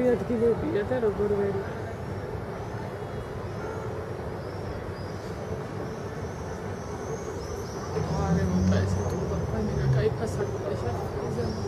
अटकी लेती है तो रबर बैंड अरे पैसे तो 5 मिनट काही फसट पैसा